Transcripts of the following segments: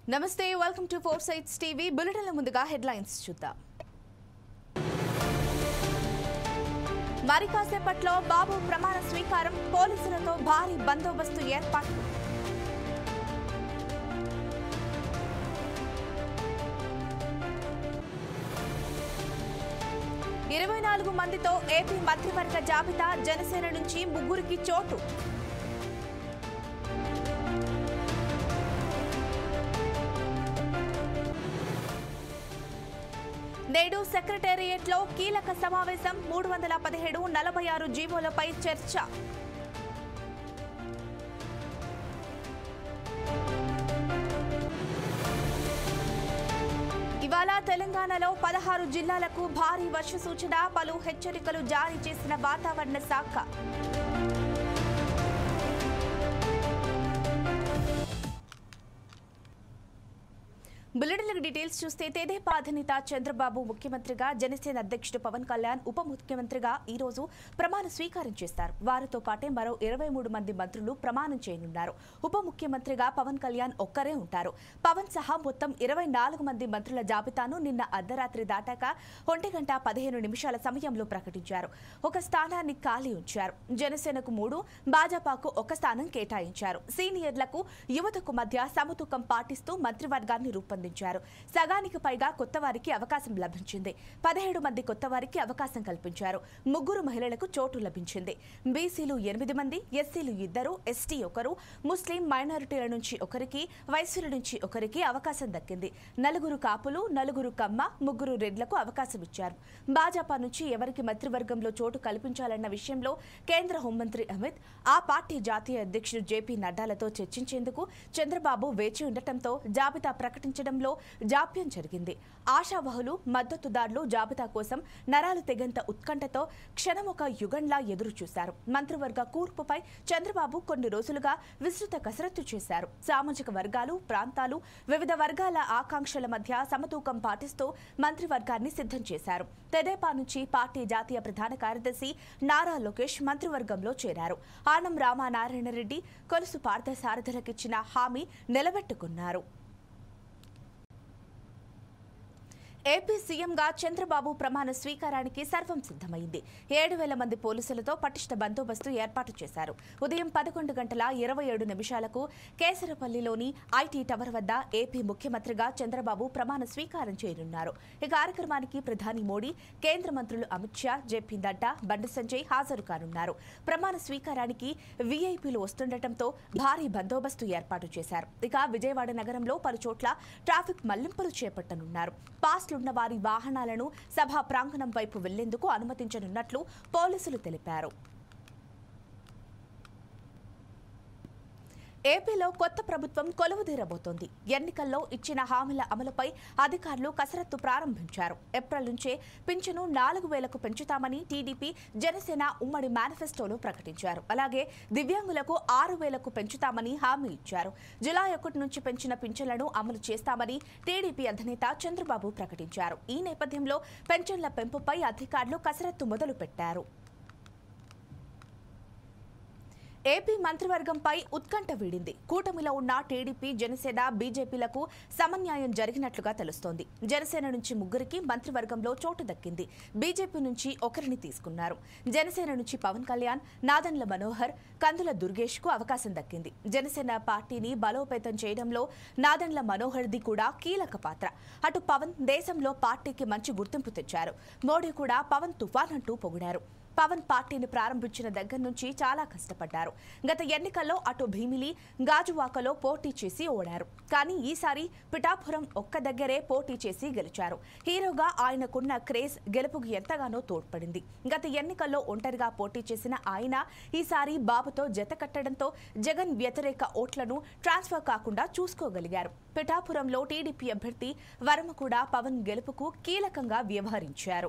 నమస్తే welcome to four sites TV బులెటిన్ల ముందుగా హెడ్లైన్స్ చూద్దాం. మరి కాసేపట్లో బాబు ప్రమాణ స్వీకారం, పోలీసులతో భారీ బందోబస్తు ఏర్పాటు. ఇరవై 24 మందితో ఏపీ మంత్రివర్గ జాబితా, జనసేన నుంచి 3కి చోటు. నేడు సెక్రటేరియట్లో కీలక సమావేశం, 317, 46 జీవోలపై చర్చ. ఇవాళ తెలంగాణలో 16 జిల్లాలకు భారీ వర్ష సూచన, పలు హెచ్చరికలు జారీ చేసిన వాతావరణ శాఖ. బులెటిన్ డీటెయిల్స్ చూస్తే తెదేపా అధినేత చంద్రబాబు ముఖ్యమంత్రిగా, జనసేన అధ్యక్షుడు పవన్ కళ్యాణ్ ఉప ముఖ్యమంత్రిగా ఈ రోజు ప్రమాణ స్వీకారం చేస్తారు. వారితో పాటే మరో 23 మంది మంత్రులు ప్రమాణం చేయనున్నారు. ఉప ముఖ్యమంత్రిగా పవన్ కళ్యాణ్ ఒక్కరే ఉంటారు. పవన్ సహా మొత్తం 24 మంది మంత్రుల జాబితాను నిన్న అర్ధరాత్రి దాటాక 1:15 సమయంలో ప్రకటించారు. ఒక స్థానాన్ని ఖాళీ ఉంచారు. జనసేనకు 3, భాజపాకు 1 స్థానం కేటాయించారు. సీనియర్లకు, యువతకు మధ్య సమతూకం పాటిస్తూ మంత్రివర్గాన్ని రూపొందించారు. సగానికి పైగా కొత్త వారికి అవకాశం లభించింది. 17 మంది కొత్త వారికి అవకాశం కల్పించారు. 3 మహిళలకు చోటు లభించింది. బీసీలు 8 మంది, ఎస్సీలు 2, ఎస్టీ 1, ముస్లిం మైనారిటీల నుంచి 1కి, వైశ్యుల నుంచి 1కి అవకాశం దక్కింది. 4 కాపులు, 4 కమ్మ, 3 రెడ్లకు అవకాశం ఇచ్చారు. భాజపా నుంచి ఎవరికి మంత్రివర్గంలో చోటు కల్పించాలన్న విషయంలో కేంద్ర హోంమంత్రి అమిత్, ఆ పార్టీ జాతీయ అధ్యక్షుడు జేపీ నడ్డాలతో చర్చించేందుకు చంద్రబాబు వేచి ఉండటంతో జాబితా ప్రకటించడంలో జాప్యం జరిగింది. ఆశావహులు, మద్దతుదారులు జాబితా కోసం నరాలు తెగంత ఉత్కంఠతో క్షణమొక యుగంలా ఎదురు చూశారు. మంత్రివర్గ కూర్పుపై చంద్రబాబు కొన్ని రోజులుగా విస్తృత కసరత్తు చేశారు. సామాజిక వర్గాలు, ప్రాంతాలు, వివిధ వర్గాల ఆకాంక్షల మధ్య సమతూకం పాటిస్తూ మంత్రివర్గాన్ని సిద్ధం చేశారు. తెదేపా నుంచి పార్టీ జాతీయ ప్రధాన కార్యదర్శి నారా లోకేష్ మంత్రివర్గంలో చేరారు. ఆనం రామనారాయణ రెడ్డి, కొలుసు పార్థసారథులకిచ్చిన హామీ నిలబెట్టుకున్నారు. ఏపీ సీఎంగా చంద్రబాబు ప్రమాణ స్వీకారానికి సర్వం సిద్ధమైంది. 7,000 మంది పోలీసులతో పటిష్ట బందోబస్తు ఏర్పాటు చేశారు. ఉదయం 11:27 కేసరపల్లిలోని ఐటీ టవర్ వద్ద ఏపీ ముఖ్యమంత్రిగా చంద్రబాబు ప్రమాణ స్వీకారం చేయనున్నారు. ఈ కార్యక్రమానికి ప్రధాని మోడీ, కేంద్ర మంత్రులు అమిత్ షా, జేపీ నడ్డా, బండి సంజయ్ హాజరు కానున్నారు. ప్రమాణ స్వీకారానికి వీఐపీలు వస్తుండటంతో భారీ బందోబస్తు ఏర్పాటు చేశారు. ఇక విజయవాడ నగరంలో పలుచోట్ల ట్రాఫిక్ మళ్లింపులు చేపట్టనున్నారు. ఉన్న వారి వాహనాలను సభా ప్రాంగణం వైపు వెళ్లేందుకు అనుమతించనున్నట్లు పోలీసులు తెలిపారు. ఏపీలో కొత్త ప్రభుత్వం కొలువుదీరబోతోంది. ఎన్నికల్లో ఇచ్చిన హామీల అమలుపై అధికారులు కసరత్తు ప్రారంభించారు. ఏప్రిల్ నుంచే పింఛను 4,000కు పెంచుతామని టీడీపీ, జనసేన ఉమ్మడి మేనిఫెస్టోలో ప్రకటించారు. అలాగే దివ్యాంగులకు 6,000కు పెంచుతామని హామీ ఇచ్చారు. జూలై 1 నుంచి పెంచిన పింఛన్లను అమలు చేస్తామని టీడీపీ అధినేత చంద్రబాబు ప్రకటించారు. ఈ నేపథ్యంలో పెన్షన్ల పెంపుపై అధికారులు కసరత్తు మొదలుపెట్టారు. ఏపీ మంత్రివర్గంపై ఉత్కంఠ వీడింది. కూటమిలో ఉన్న టీడీపీ, జనసేన, బీజేపీలకు సమన్యాయం జరిగినట్లుగా తెలుస్తోంది. జనసేన నుంచి 3కి మంత్రివర్గంలో చోటు దక్కింది. బీజేపీ నుంచి 1ని తీసుకున్నారు. జనసేన నుంచి పవన్ కళ్యాణ్, నాదెండ్ల మనోహర్, కందుల దుర్గేష్కు అవకాశం దక్కింది. జనసేన పార్టీని బలోపేతం చేయడంలో నాదెండ్ల మనోహర్ది కూడా కీలక పాత్ర. అటు పవన్ దేశంలో పార్టీకి మంచి గుర్తింపు తెచ్చారు. మోడీ కూడా పవన్ తుఫాన్ అంటూ పొగిడారు. పవన్ పార్టీని ప్రారంభించిన దగ్గర నుంచి చాలా కష్టపడ్డారు. గత ఎన్నికల్లో అటు భీమిలి, గాజువాకలో పోటీ చేసి ఓడారు. కానీ ఈసారి పిఠాపురం ఒక్క దగ్గరే పోటీ చేసి గెలిచారు. హీరోగా ఆయనకున్న క్రేజ్ గెలుపుకు ఎంతగానో తోడ్పడింది. గత ఎన్నికల్లో ఒంటరిగా పోటీ చేసిన ఆయన ఈసారి బాబుతో జత కట్టడంతో జగన్ వ్యతిరేక ఓట్లను ట్రాన్స్ఫర్ కాకుండా చూసుకోగలిగారు. పిఠాపురంలో టీడీపీ అభ్యర్థి వర్మ కూడా పవన్ గెలుపుకు కీలకంగా వ్యవహరించారు.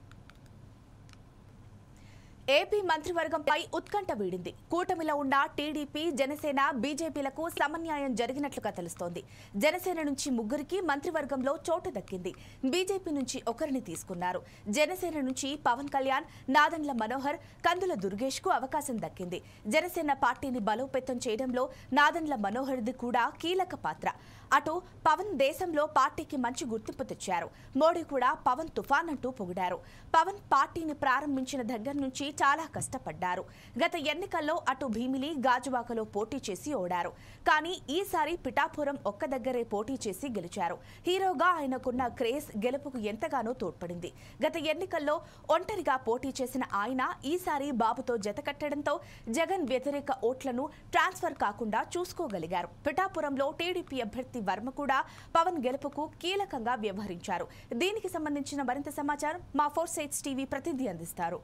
ఏపీ మంత్రివర్గంపై ఉత్కంఠ వీడింది. కూటమిలో ఉన్న టీడీపీ, జనసేన, బీజేపీలకు సమన్యాయం జరిగినట్లుగా తెలుస్తోంది. జనసేన నుంచి 3కి మంత్రివర్గంలో చోటు దక్కింది. బీజేపీ నుంచి 1ని తీసుకున్నారు. జనసేన నుంచి పవన్ కళ్యాణ్, నాదెండ్ల మనోహర్, కందుల దుర్గేష్కు అవకాశం దక్కింది. జనసేన పార్టీని బలోపేతం చేయడంలో నాదెండ్ల మనోహర్ది కూడా కీలక పాత్ర. అటు పవన్ దేశంలో పార్టీకి మంచి గుర్తింపు తెచ్చారు. మోడీ కూడా పవన్ తుఫాన్ అంటూ పొగిడారు. పవన్ పార్టీని ప్రారంభించిన దగ్గర నుంచి చాలా కష్టపడ్డారు. గత ఎన్నికల్లో అటు భీమిలి, గాజువాకలో పోటీ చేసి ఓడారు. కానీ ఈసారి పిఠాపురం ఒక్క దగ్గరే పోటీ చేసి గెలిచారు. హీరోగా ఆయనకున్న క్రేజ్ గెలుపుకు ఎంతగానో తోడ్పడింది. గత ఎన్నికల్లో ఒంటరిగా పోటీ చేసిన ఆయన ఈసారి బాబుతో జతకట్టడంతో జగన్ వ్యతిరేక ఓట్లను ట్రాన్స్ఫర్ కాకుండా చూసుకోగలిగారు. పిఠాపురంలో టీడీపీ అభ్యర్థి వర్మ కూడా పవన్ గెలుపుకు కీలకంగా వ్యవహరించారు. దీనికి సంబంధించిన మరింత సమాచారం మా 4 Sides టీవీ ప్రతినిధి అందిస్తారు.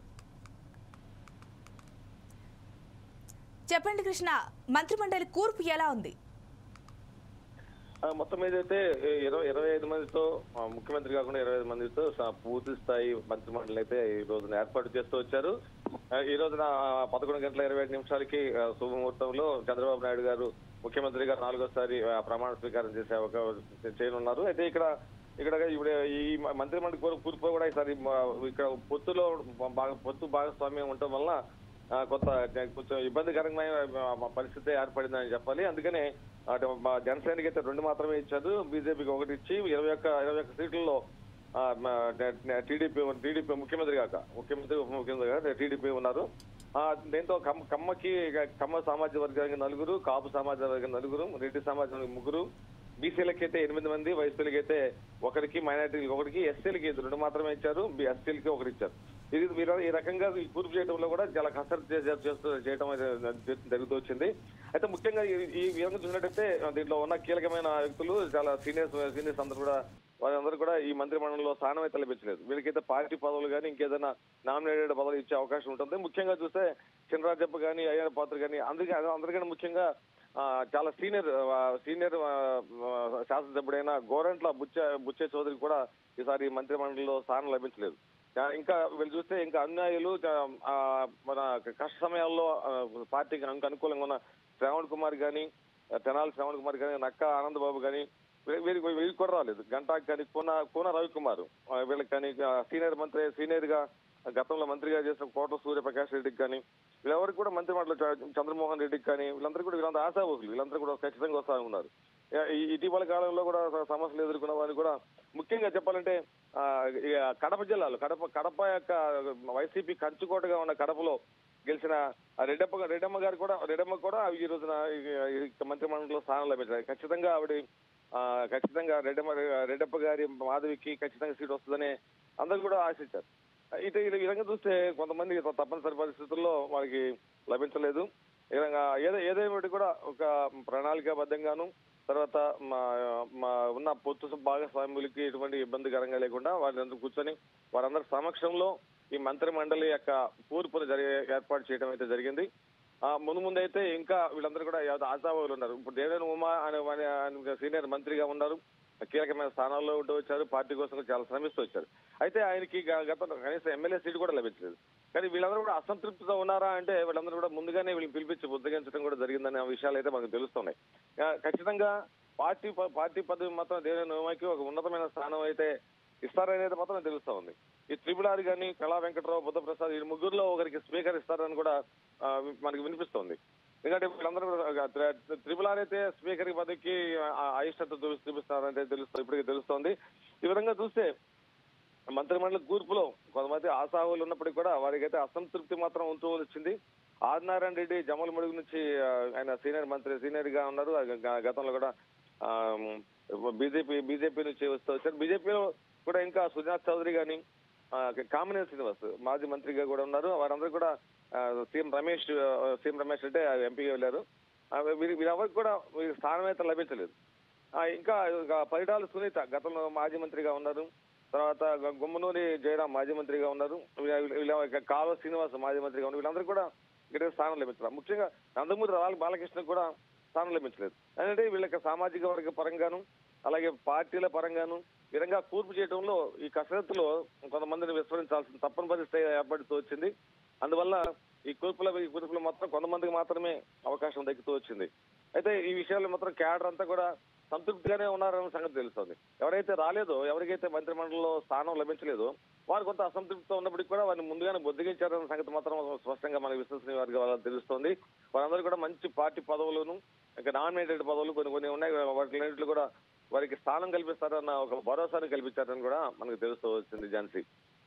చెప్పండి కృష్ణ, మంత్రిమండలి కూర్పు ఎలా ఉంది? మొత్తం ఏదైతే 25 మందితో ముఖ్యమంత్రి కాకుండా 25 మందితో పూర్తి స్థాయి మంత్రిమండలి అయితే ఈ రోజున ఏర్పాటు చేస్తూ వచ్చారు. ఈ రోజున 11:25 శుభముహూర్తంలో చంద్రబాబు నాయుడు గారు ముఖ్యమంత్రిగా 4వ ప్రమాణ స్వీకారం చేయనున్నారు. అయితే ఇక్కడ ఇప్పుడు ఈ మంత్రిమండలి కూర్పు కూడా ఈసారి ఇక్కడ పొత్తు భాగస్వామ్యం ఉండటం వల్ల కొంచెం ఇబ్బందికరమైన పరిస్థితి ఏర్పడిందని చెప్పాలి. అందుకనే జనసేనకి అయితే 2 మాత్రమే ఇచ్చారు, బీజేపీకి 1 ఇచ్చి 21 సీట్లలో టీడీపీ ముఖ్యమంత్రి ఉప ముఖ్యమంత్రిగా టీడీపీ ఉన్నారు. దీంతో కమ్మ సామాజిక వర్గానికి 4, కాపు సామాజిక వర్గానికి 4, రెడ్డి సామాజిక వర్గానికి 3, బీసీలకి అయితే 8 మంది, వైసీలకి అయితే 1, మైనార్టీలకు 1, ఎస్సీలకి 2 మాత్రమే ఇచ్చారు, ఎస్టీలకి 1 ఇచ్చారు. ఈ రకంగా ఈ కూర్పు చేయడంలో కూడా చాలా కసరత్తు చేయడం జరుగుతూ వచ్చింది. అయితే ముఖ్యంగా ఈ విధంగా చూసినట్టయితే దీంట్లో ఉన్న కీలకమైన వ్యక్తులు చాలా సీనియర్స్ వారందరూ కూడా ఈ మంత్రిమండలిలో స్థానం అయితే లభించలేదు. వీళ్ళకైతే పార్టీ పదవులు కానీ ఇంకేదైనా నామినేటెడ్ పదవులు ఇచ్చే అవకాశం ఉంటుంది. ముఖ్యంగా చూస్తే చినరాజప్ప కానీ, అయ్యన్న పాత్ర కానీ అందరికన్నా ముఖ్యంగా చాలా సీనియర్ శాసనసభ్యుడైన గోరంట్ల బుచ్చే చౌదరి కూడా ఈసారి మంత్రిమండలిలో స్థానం లభించలేదు. ఇంకా వీళ్ళు చూస్తే ఇంకా అన్యాయులు మన కష్ట సమయాల్లో పార్టీకి అనుకూలంగా ఉన్న శ్రావణ్ కుమార్ కానీ, తెనాలి శ్రావణ్ కుమార్ కానీ, నక్కా ఆనందబాబు కానీ వీరికి కూడా రాలేదు. గంటాకి కానీ, కూన రవికుమార్ వీళ్ళకి కానీ, సీనియర్ గా గతంలో మంత్రిగా చేసిన కోట సూర్యప్రకాష్ రెడ్డికి కానీ, వీళ్ళెవరికి కూడా మంత్రిమండలి చంద్రమోహన్ రెడ్డికి కానీ వీళ్ళందరూ ఆశావహులు, వీళ్ళందరూ కూడా ఖచ్చితంగా వస్తా ఉన్నారు. ఇటీవల కాలంలో కూడా సమస్యలు ఎదుర్కొన్న వారిని కూడా ముఖ్యంగా చెప్పాలంటే కడప జిల్లాలో కడప యొక్క వైసీపీ కంచుకోటగా ఉన్న కడపలో గెలిచిన రెడ్డమ్మ కూడా ఈ రోజున మంత్రిమండలిలో స్థానం లభించారు. ఖచ్చితంగా రెడ్డప్ప గారి మాధవికి ఖచ్చితంగా సీట్ వస్తుందని అందరూ కూడా ఆశించారు. అయితే ఈ విధంగా చూస్తే కొంతమంది తప్పనిసరి పరిస్థితుల్లో వారికి లభించలేదు. ఈ విధంగా ఏదేమిటి కూడా ఒక ప్రణాళికాబద్ధంగాను తర్వాత ఉన్న పొత్తు భాగస్వాములకి ఎటువంటి ఇబ్బందికరంగా లేకుండా వారందరూ కూర్చొని వారందరి సమక్షంలో ఈ మంత్రి మండలి యొక్క కూర్పును ఏర్పాటు చేయడం అయితే జరిగింది. ముందైతే ఇంకా వీళ్ళందరూ కూడా ఆశావాహులు ఉన్నారు. ఇప్పుడు దేవేంద్ర ఉమా అనే సీనియర్ మంత్రిగా ఉన్నారు, కీలకమైన స్థానాల్లో ఉంటూ వచ్చారు, పార్టీ కోసం చాలా శ్రమిస్తూ వచ్చారు. అయితే ఆయనకి గతంలో కనీసం ఎమ్మెల్యే సీటు కూడా లభించలేదు. కానీ వీళ్ళందరూ కూడా అసంతృప్తితో ఉన్నారా అంటే వీళ్ళందరూ కూడా ముందుగానే వీళ్ళని పిలిపించి బుద్ధగించడం కూడా జరిగిందనే విషయాలు అయితే మనకు తెలుస్తున్నాయి. ఖచ్చితంగా పార్టీ పదవి మాత్రం దేవేంద్ర ఉమాకి ఒక ఉన్నతమైన స్థానం అయితే ఇస్తారనేది మాత్రం తెలుస్తా ఉంది. ఈ త్రిపుల్ కానీ కళా వెంకటరావు, బుద్ధప్రసాద్, ఈ ముగ్గురులో ఒకరికి స్పీకర్ ఇస్తారని కూడా మనకి వినిపిస్తోంది. ఎందుకంటే వీళ్ళందరూ త్రిపుల్ అయితే స్పీకర్ పదవికి అయిష్టత చూపిస్తారని ఇప్పటికీ తెలుస్తోంది. ఈ విధంగా చూస్తే మంత్రిమండలి కూర్పులో కొంతమంది ఆశావులు ఉన్నప్పటికీ కూడా వారికైతే అసంతృప్తి మాత్రం ఉంటూ వచ్చింది. ఆదినారాయణ రెడ్డి జమ్మలమడుగు నుంచి ఆయన సీనియర్ గా ఉన్నారు. గతంలో కూడా బీజేపీ నుంచి వస్తూ వచ్చారు. బీజేపీలో కూడా ఇంకా సుజాత్ చౌదరి గాని, కామినేని శ్రీనివాస్ మాజీ మంత్రిగా కూడా ఉన్నారు. వారందరూ కూడా సీఎం రమేష్ రెడ్డి ఎంపీగా వెళ్ళారు. వీరెవరికి కూడా స్థానం అయితే లభించలేదు. ఇంకా పరిటాల సునీత గతంలో మాజీ మంత్రిగా ఉన్నారు. తర్వాత గుమ్మనూరి జయరాం మాజీ మంత్రిగా ఉన్నారు. కాలువ శ్రీనివాస్ మాజీ మంత్రిగా ఉన్నారు. వీళ్ళందరూ కూడా ఇక్కడ స్థానం లభించారు. ముఖ్యంగా నందమూరి బాలకృష్ణ కూడా స్థానం లభించలేదు. అంటే వీళ్ళకి సామాజిక వర్గ పరంగాను అలాగే పార్టీల పరంగాను ఈ విధంగా కూర్పు చేయడంలో ఈ కసరత్తులో కొంతమందిని విస్మరించాల్సిన తప్పని పరిస్థితి ఏర్పడుతూ వచ్చింది. అందువల్ల ఈ కూర్పులో మాత్రం కొంతమందికి మాత్రమే అవకాశం దక్కుతూ వచ్చింది. అయితే ఈ విషయాల్లో మాత్రం క్యాడర్ అంతా కూడా సంతృప్తిగానే ఉన్నారన్న సంగతి తెలుస్తుంది. ఎవరైతే రాలేదో, ఎవరికైతే మంత్రిమండలిలో స్థానం లభించలేదో వారు కొంత అసంతృప్తితో ఉన్నప్పటికీ కూడా వారిని ముందుగానే బొద్దిగించారన్న సంగతి మాత్రం స్పష్టంగా మనకు విశ్వసనీయ వర్గాలకు తెలుస్తోంది. వారందరూ కూడా మంచి పార్టీ పదవులను, ఇంకా నామినేటెడ్ పదవులు కొన్ని ఉన్నాయి, వాటిలో కూడా వారికి స్థానం కల్పిస్తారన్న ఒక భరోసాను కల్పించారని కూడా మనకు తెలుస్తూ వచ్చింది. ఝాన్సీ,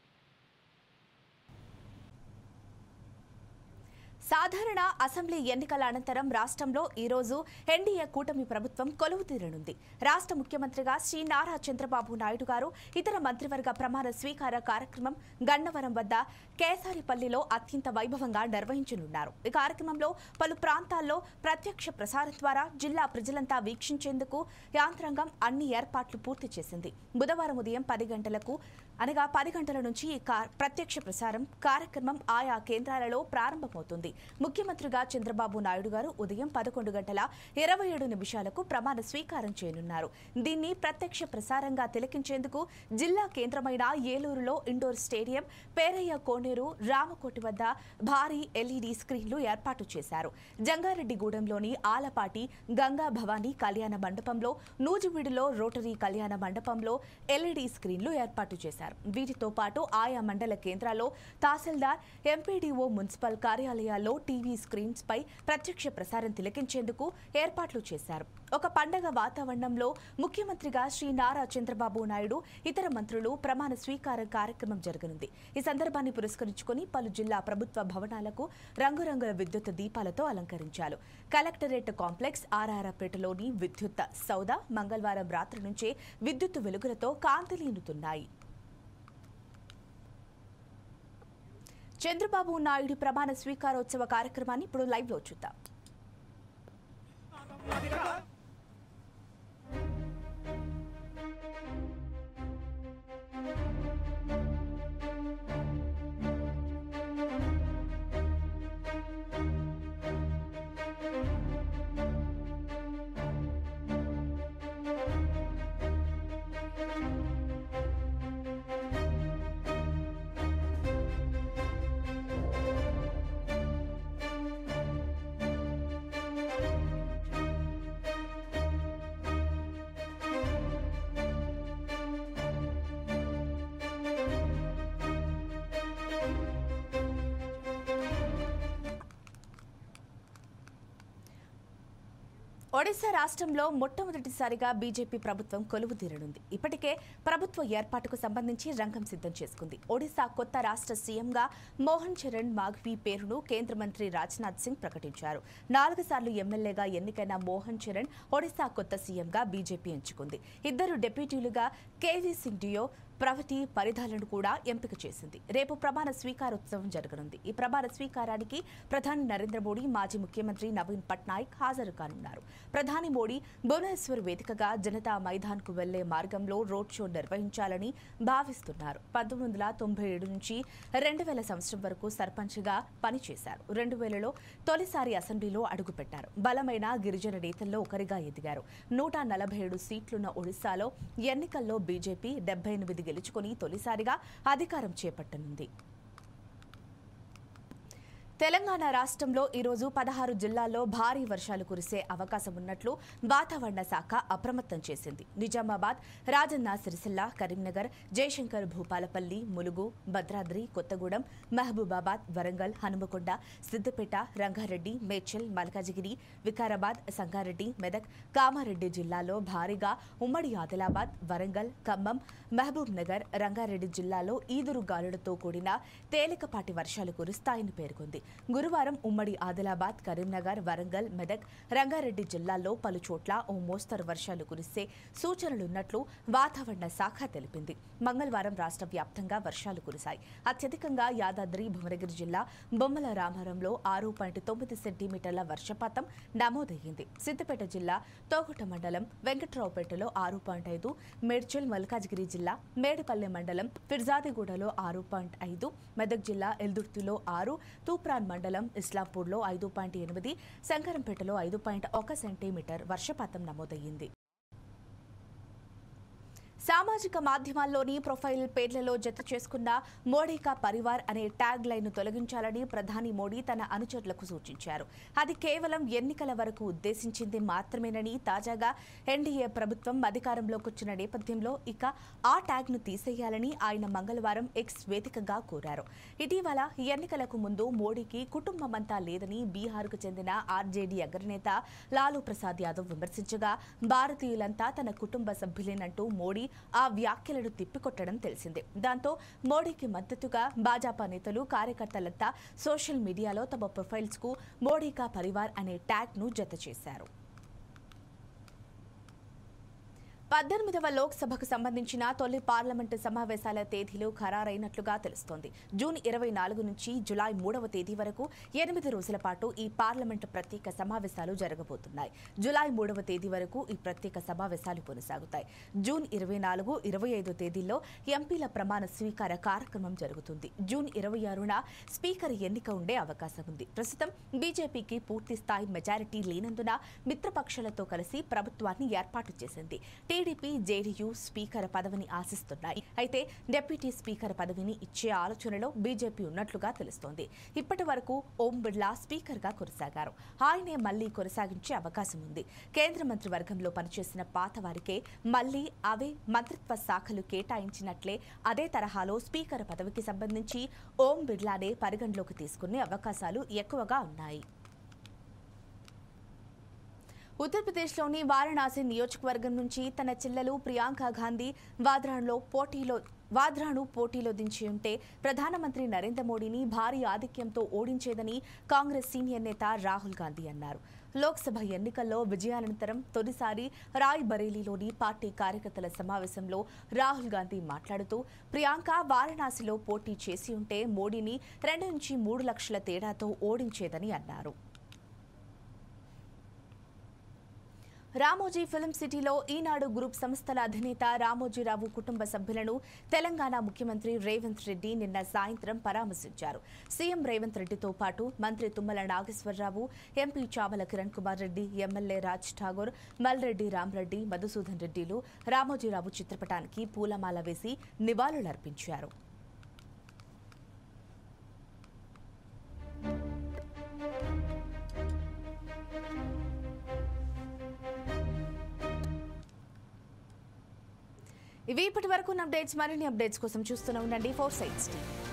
సాధారణ అసెంబ్లీ ఎన్నికల అనంతరం రాష్ట్రంలో ఈరోజు ఎన్డీఏ కూటమి ప్రభుత్వం కొలువు తీరనుంది. రాష్ట్ర ముఖ్యమంత్రిగా శ్రీ నారా చంద్రబాబు నాయుడు గారు ఇతర మంత్రివర్గ ప్రమాణ స్వీకార కార్యక్రమం గన్నవరం వద్ద కేసారిపల్లిలో అత్యంత వైభవంగా నిర్వహించనున్నారు. ఈ కార్యక్రమంలో పలు ప్రాంతాల్లో ప్రత్యక్ష ప్రసారం ద్వారా జిల్లా ప్రజలంతా వీక్షించేందుకు యాంత్రాంగం అన్ని ఏర్పాట్లు పూర్తి చేసింది. బుధవారం ఉదయం 10 గంటల నుంచి ఈ ప్రత్యక్ష ప్రసారం కార్యక్రమం ఆయా కేంద్రాలలో ప్రారంభమవుతుంది. ముఖ్యమంత్రిగా చంద్రబాబు నాయుడు గారు ఉదయం 11:27 ప్రమాణ స్వీకారం చేయనున్నారు. దీన్ని ప్రత్యక్ష ప్రసారంగా తిలకించేందుకు జిల్లా కేంద్రమైన ఏలూరులో ఇండోర్ స్టేడియం, పేరయ్య కోనేరు, రామకోటి వద్ద భారీ ఎల్ఈడీ స్క్రీన్లు ఏర్పాటు చేశారు. జంగారెడ్డిగూడెంలోని ఆలపాటి గంగా భవానీ కళ్యాణ మండపంలో, నూజివీడులో రోటరీ కళ్యాణ మండపంలో ఎల్ఈడీ స్క్రీన్లు ఏర్పాటు చేశారు. వీటితో పాటు ఆయా మండల కేంద్రాల్లో తహసీల్దార్, ఎంపీడీఓ, మున్సిపల్ కార్యాలయాల్లో టీవీ స్క్రీన్స్ పై ప్రత్యక్ష ప్రసారం తిలకించేందుకు ఏర్పాట్లు చేశారు. ఒక పండగ వాతావరణంలో ముఖ్యమంత్రిగా శ్రీ నారా చంద్రబాబు నాయుడు, ఇతర మంత్రులు ప్రమాణ స్వీకార కార్యక్రమం జరగనుంది. ఈ సందర్భాన్ని పురస్కరించుకుని పలు జిల్లా ప్రభుత్వ భవనాలకు రంగురంగుల విద్యుత్ దీపాలతో అలంకరించారు. కలెక్టరేట్ కాంప్లెక్స్, ఆర్ఆర్పేటలోని విద్యుత్ సౌద మంగళవారం రాత్రి నుంచే విద్యుత్ వెలుగులతో కాంతిలీనుతున్నాయి. చంద్రబాబు నాయుడు ప్రమాణ స్వీకారోత్సవ కార్యక్రమాన్ని ఇప్పుడు లైవ్ లో చూద్దాం. ఒడిశా రాష్ట్రంలో మొట్టమొదటిసారిగా బీజేపీ ప్రభుత్వం కొలువు తీరనుంది. ఇప్పటికే ప్రభుత్వ ఏర్పాటుకు సంబంధించి రంగం సిద్ధం చేసుకుంది. ఒడిశా కొత్త రాష్ట్ర సీఎంగా మోహన్ చరణ్ మాఘవి పేరును కేంద్ర మంత్రి రాజ్నాథ్ సింగ్ ప్రకటించారు. 4 సార్లు ఎమ్మెల్యేగా ఎన్నికైన మోహన్ చరణ్ ఒడిశా కొత్త సీఎంగా బీజేపీ ఎంచుకుంది. 2 డిప్యూటీలుగా కేవీ సింగ్ డియో, ప్రవతి పరిధాలను కూడా ఎంపిక చేసింది. రేపు ప్రమాణ స్వీకారోత్సవం జరగనుంది. ఈ ప్రమాణ స్వీకారానికి ప్రధాని నరేంద్ర మోడీ, మాజీ ముఖ్యమంత్రి నవీన్ పట్నాయక్ హాజరు కానున్నారు. ప్రధాని మోడీ భువనేశ్వర్ వేదికగా జనతా మైదాన్ కు వెళ్లే మార్గంలో రోడ్ షో నిర్వహించాలని భావిస్తున్నారు. 1997 నుంచి 2000 సంవత్సరం వరకు సర్పంచ్గా పనిచేశారు. 2000లో తొలిసారి అసెంబ్లీలో అడుగుపెట్టారు. బలమైన గిరిజన నేతల్లో ఒకరిగా ఎదిగారు. 147 సీట్లున్న ఒడిశాలో ఎన్నికల్లో బీజేపీ 78 గెలుచుకుని తొలిసారిగా అధికారం చేపట్టనుంది. తెలంగాణ రాష్ట్రంలో ఈరోజు 16 జిల్లాల్లో భారీ వర్షాలు కురిసే అవకాశం ఉన్నట్లు వాతావరణ శాఖ అప్రమత్తం చేసింది. నిజామాబాద్, రాజన్న సిరిసిల్ల, కరీంనగర్, జయశంకర్, భూపాలపల్లి, ములుగు, భద్రాద్రి, కొత్తగూడెం, మహబూబాబాద్, వరంగల్, హనుమకొండ, సిద్దిపేట, రంగారెడ్డి, మేడ్చల్, మల్కాజిగిరి, వికారాబాద్, సంగారెడ్డి, మెదక్, కామారెడ్డి జిల్లాలో భారీగా, ఉమ్మడి ఆదిలాబాద్, వరంగల్, ఖమ్మం, మహబూబ్ నగర్, రంగారెడ్డి జిల్లాలో ఈదురు గాలులతో కూడిన తేలికపాటి వర్షాలు కురుస్తాయని పేర్కొంది. గురువారం ఉమ్మడి ఆదిలాబాద్, కరీంనగర్, వరంగల్, మెదక్, రంగారెడ్డి జిల్లాల్లో పలు చోట్ల ఓ మోస్తరు వర్షాలు కురిసే సూచనలున్నట్లు వాతావరణ శాఖ తెలిపింది. మంగళవారం రాష్ట్ర వ్యాప్తంగా వర్షాలు కురిశాయి. అత్యధికంగా యాదాద్రి భువనగిరి జిల్లా బొమ్మల రామారంలో 6.9 సెంటీమీటర్ల వర్షపాతం నమోదయ్యింది. సిద్దిపేట జిల్లా తోగుట మండలం వెంకట్రావుపేటలో 6.5, మేడ్చల్, మల్కాజ్గిరి జిల్లా మేడిపల్లె మండలం ఫిర్జాదిగూడలో 6.5, మెదక్ జిల్లా ఎల్దుర్తిలో 6, తూప్రాన్ మండలం ఇస్లాంపూర్లో 5.8, శంకరంపేటలో 5.1 సెంటీమీటర్ వర్షపాతం నమోదయ్యింది. సామాజిక మాధ్యమాల్లోని ప్రొఫైల్ పేర్లలో జత చేసుకున్న మోడీ కా పరివార్ అనే ట్యాగ్ లైన్ తొలగించాలని ప్రధాని మోడీ తన అనుచరులకు సూచించారు. అది కేవలం ఎన్నికల వరకు ఉద్దేశించింది మాత్రమేనని తాజాగా ఎన్డీఏ ప్రభుత్వం అధికారంలోకి వచ్చిన నేపథ్యంలో ఇక ఆ ట్యాగ్ ను తీసేయాలని ఆయన మంగళవారం ఎక్స్ వేదికగా కోరారు. ఇటీవల ఎన్నికలకు ముందు మోడీకి కుటుంబమంతా లేదని బీహార్కు చెందిన ఆర్జేడీ అగ్రనేత లాలూ ప్రసాద్ యాదవ్ విమర్శించగా, భారతీయులంతా తన కుటుంబ సభ్యులేనంటూ మోడీ ఆ వ్యాఖ్యలను తిప్పికొట్టడం తెలిసిందే. దాంతో మోడీకి మద్దతుగా భాజపా నేతలు, కార్యకర్తలంతా సోషల్ మీడియాలో తమ ప్రొఫైల్స్ కు మోడీ కా పరివార్ అనే ట్యాగ్ ను జత చేశారు. 18వ లోక్సభకు సంబంధించిన తొలి పార్లమెంటు సమావేశాల తేదీలు ఖరారైనట్లుగా తెలుస్తోంది. జూన్ 24 నుంచి జులై 3వ తేదీ వరకు 8 రోజుల పాటు ఈ పార్లమెంటు ప్రత్యేక సమావేశాలు జరగబోతున్నాయి. జులై 3వ తేదీ వరకు ఈ ప్రత్యేక సమావేశాలు కొనసాగుతాయి. జూన్ 24, 25 తేదీల్లో ఎంపీల ప్రమాణ స్వీకార కార్యక్రమం జరుగుతుంది. జూన్ 26న స్పీకర్ ఎన్నిక ఉండే అవకాశం ఉంది. ప్రస్తుతం బీజేపీకి పూర్తి స్థాయి మెజారిటీ లేనందున మిత్రపక్షాలతో కలిసి ప్రభుత్వాన్ని ఏర్పాటు చేసింది. టీడీపీ, జేడీయూ స్పీకర్ పదవిని ఆశిస్తున్నాయి. అయితే డిప్యూటీ స్పీకర్ పదవిని ఇచ్చే ఆలోచనలో బీజేపీ ఉన్నట్లుగా తెలుస్తోంది. ఇప్పటి వరకు ఓం బిర్లా స్పీకర్ గా కొనసాగారు. ఆయనే మళ్లీ కొనసాగించే అవకాశం ఉంది. కేంద్ర మంత్రివర్గంలో పనిచేసిన పాత వారికే మళ్లీ అవే మంత్రిత్వ శాఖలు కేటాయించినట్లే అదే తరహాలో స్పీకర్ పదవికి సంబంధించి ఓం బిర్లానే పరిగణలోకి తీసుకునే అవకాశాలు ఎక్కువగా ఉన్నాయి. ఉత్తరప్రదేశ్లోని వారణాసి నియోజకవర్గం నుంచి తన చెల్లెలు ప్రియాంక గాంధీ వాద్రాను పోటీలో దించి ఉంటే ప్రధానమంత్రి నరేంద్ర మోడీని భారీ ఆధిక్యంతో ఓడించేదని కాంగ్రెస్ సీనియర్ నేత రాహుల్ గాంధీ అన్నారు. లోక్సభ ఎన్నికల్లో విజయానంతరం తొలిసారి రాయ్ బరేలీలోని పార్టీ కార్యకర్తల సమావేశంలో రాహుల్ గాంధీ మాట్లాడుతూ, ప్రియాంక వారణాసిలో పోటీ చేసి ఉంటే మోడీని 2 నుంచి 3 లక్షల తేడాతో ఓడించేదని అన్నారు. రామోజీ ఫిల్మ్ సిటీలో ఈనాడు గ్రూప్ సంస్థల అధినేత రామోజీరావు కుటుంబ సభ్యులను తెలంగాణ ముఖ్యమంత్రి రేవంత్ రెడ్డి నిన్న సాయంత్రం పరామర్శించారు. సీఎం రేవంత్ రెడ్డితో పాటు మంత్రి తుమ్మల నాగేశ్వరరావు, ఎంపీ చామల కిరణ్ కుమార్ రెడ్డి, ఎమ్మెల్యే రాజ్ ఠాగూర్, మల్రెడ్డి రామ్రెడ్డి, మధుసూదన్ రెడ్డిలు రామోజీరావు చిత్రపటానికి పూలమాల వేసి నివాళులర్పించారు. ఇవి ఇప్పటి వరకు అప్డేట్స్. మరిన్ని అప్డేట్స్ కోసం చూస్తూనే ఉండండి 4 Sides TV.